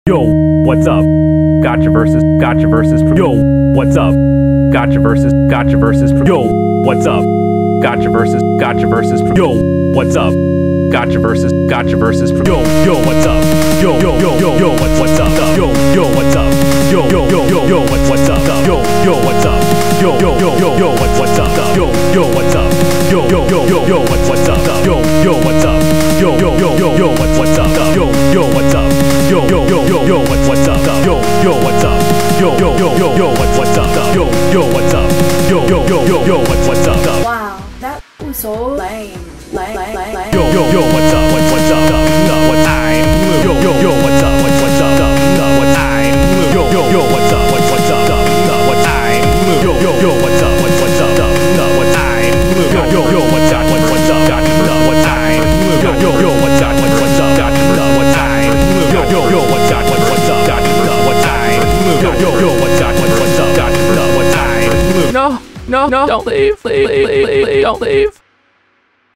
Yo, what's up? Gachaverse Yo, what's up? Gachaverse Yo, what's up? Gachaverse Yo, what's up? Gachaverse Yo, what's up? Yo, what's up? Yo, what's up? Yo, what's up? Yo, what's up? Yo, what's up? Yo, what's up? Yo, what's up? Yo, what's up? Yo, what's up? Yo, what's up? Yo, what's up? Yo, what's up? Yo, what's up? Yo, what's up? Yo, what's up? Wow, that was so lame. Yo, what's up? What's up? What's time? Yo, what's up? What's up? What's time? Yo, what's up? What's up? What's time? Yo, what's up? What's up? What's time? Yo, what's up? What's up? What's time? Yo, what's up? What's up? What's time? Yo, what's up? What's up? What's time? Yo, what's up? What's up? What's time? No, don't leave, don't leave.